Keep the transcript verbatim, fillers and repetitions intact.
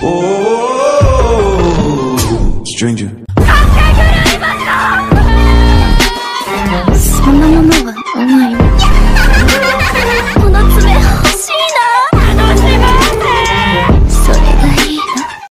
Stranger. そんなものがない。